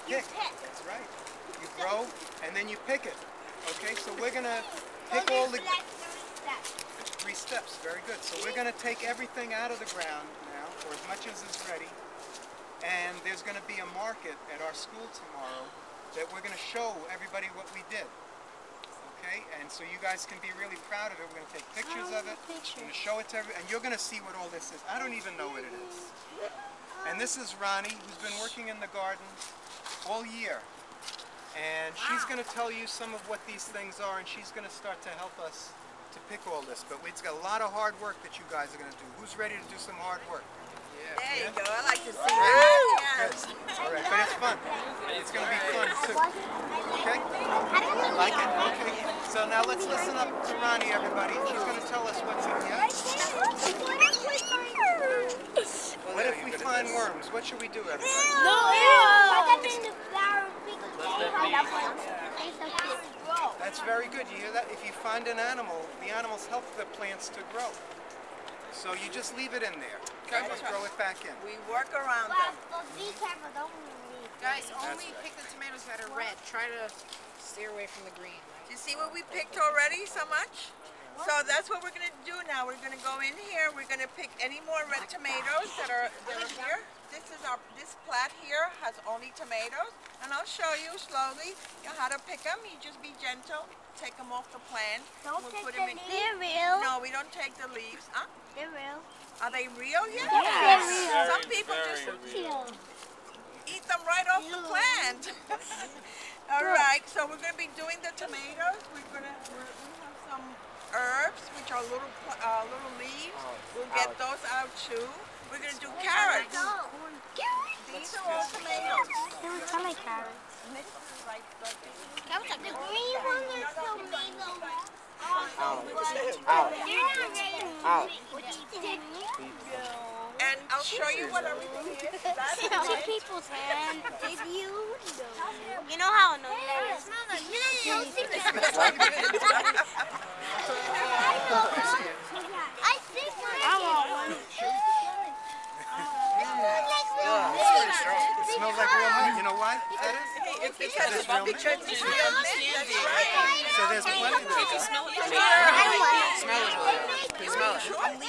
pick. That's right. You grow and then you pick it. Okay, so we're gonna pick all the 3 steps. Very good. So we're gonna take everything out of the ground now, or as much as is ready. And there's gonna be a market at our school tomorrow that we're gonna show everybody what we did. Okay, and so you guys can be really proud of it. We're gonna take pictures of it. We're gonna show it to everybody, and you're gonna see what all this is. I don't even know what it is. And this is Ronnie, who's been working in the garden all year. And she's going to tell you some of what these things are, and she's going to start to help us to pick all this. But it's got a lot of hard work that you guys are going to do. Who's ready to do some hard work? Yeah. There you go. I like to see that. Yes. All right, but it's fun. It's going to be fun, too. Okay? Like it? Okay. So now let's listen up to Ronnie, everybody. She's going to tell us what's in here. What if we find worms? What should we do, everybody? That's very good. You hear that? If you find an animal, the animals help the plants to grow. So you just leave it in there. Okay, let's throw it back in. We work around them. Be careful, don't move. Guys, only pick the tomatoes that are red. Try to steer away from the green. Do you see what we picked already so much? So that's what we're going to do now. We're going to go in here. We're going to pick any more red tomatoes that are here. This plat here has only tomatoes, and I'll show you slowly how to pick them. You just be gentle. Take them off the plant. Don't we'll take put the them in. They're real. No, we don't take the leaves. Huh? They're real. Are they real? Yes. Yes. Some people just eat them right off the plant. All right. So we're going to be doing the tomatoes. We have some herbs, which are little leaves. We'll get those out too. We're going to do carrots. These are all tomatoes. They look kind of like carrots. The green one is tomato. And I'll show you what everything is. That's Some people's hand. Did you know? You know how annoying that is? I think I want one. It smells like real mint. You know why that is? It's because it's real mint. That's right. So there's plenty of it. Smell it. Smell it. You smell it.